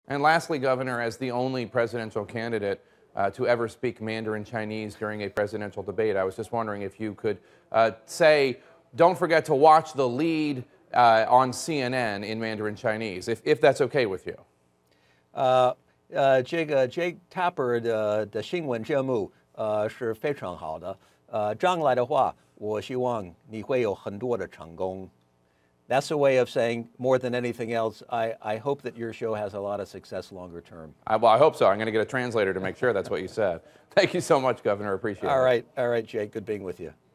And lastly, Governor, as the only presidential candidate to ever speak Mandarin Chinese during a presidential debate, I was just wondering if you could say, don't forget to watch the lead on CNN in Mandarin Chinese, if that's okay with you. 这个 Jake Tapper 的新闻节目是非常好的。将来的话，我希望你会有很多的成功。That's a way of saying, more than anything else, I hope that your show has a lot of success longer term. Well, I hope so. I'm going to get a translator to make sure that's what you said. Thank you so much, Governor. Appreciate it. All right, Jake. Good being with you.